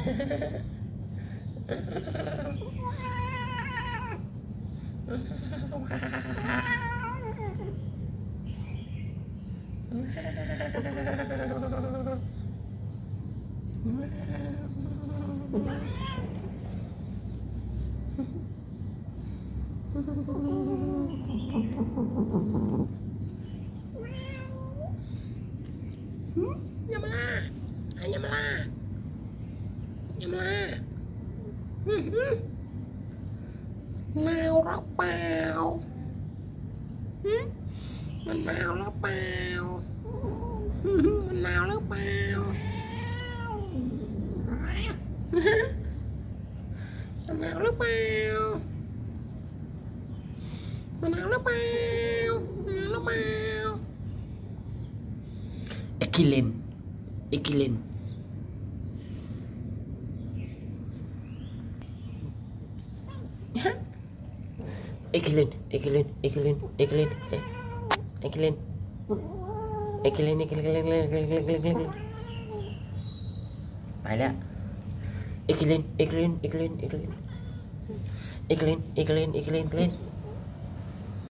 Nyamala, Nyamala, Nyamala, nào ra bao, mình nào ra bao, mình nào ra bao, mình nào ra bao, mình nào ra bao, mình nào ra bao, Ekilin, Ekilin. Ekilin, Ekilin, Ekilin, Ekilin, Ekilin, Ekilin, Ekilin, ไปแล้ว Ekilin, Ekilin, Ekilin, Ekilin, Ekilin, Ekilin, Ekilin, Ekilin